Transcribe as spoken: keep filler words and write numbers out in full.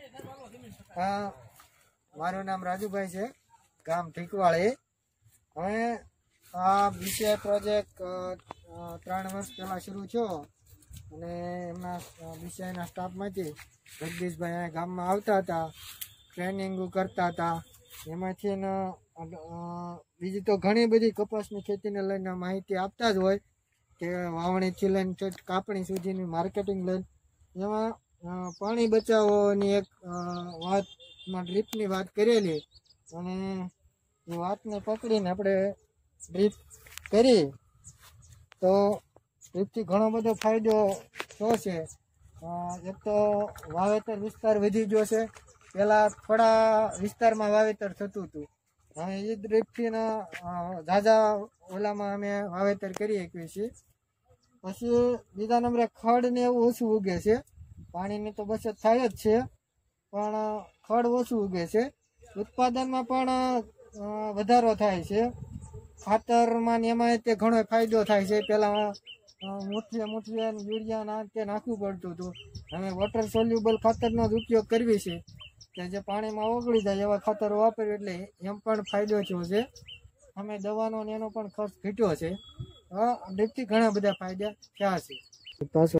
હા, મારું નામ રાજુભાઈ છે, ગામ ઠીકવાળી. હવે આ બીસીઆઈ પ્રોજેક્ટ ત્રણ વર્ષ પહેલાં શરૂ થયો અને એમના બીસીઆઈના સ્ટાફમાંથી જગદીશભાઈ અહીંયા ગામમાં આવતા હતા, ટ્રેનિંગો કરતા હતા. એમાંથી બીજી તો ઘણી બધી કપાસની ખેતીને લઈને માહિતી આપતા જ હોય કે વાવણીથી લઈને કાપણી સુધીની માર્કેટિંગ લઈને એમાં પાણી બચાવવાની એક વાતમાં ડ્રીપની વાત કરેલી અને એ વાતને પકડીને આપણે ડ્રીપ કરી તો ડ્રીપથી ઘણો બધો ફાયદો થયો છે. એક તો વાવેતર વિસ્તાર વધી ગયો છે. પહેલાં થોડા વિસ્તારમાં વાવેતર થતું હતું, હવે એ ડ્રીપથી ઝાઝા ઓલામાં અમે વાવેતર કરી શકીએ છીએ. પછી બીજા નંબરે ખડ ને એવું ઓછું ઉગે છે. પાણીની તો બચત થાય જ છે, પણ ખડ ઓછું ઉગે છે. ઉત્પાદનમાં પણ વધારો થાય છે. ખાતરમાં ને એમાં તે ઘણો ફાયદો થાય છે. પહેલાં મુઠ્ઠીએ મુઠ્ઠીએ યુરિયા ના તે નાખવું પડતું હતું. હવે વોટર સોલ્યુબલ ખાતરનો જ ઉપયોગ કરવી છે કે જે પાણીમાં ઓગળી જાય એવા ખાતરો વાપર્યું એટલે એમ પણ ફાયદો થયો છે. અમે દવાનો ને એનો પણ ખર્ચ ઘટ્યો છે. હા, ડ્રીપથી ઘણા બધા ફાયદા થયા છે. પાછો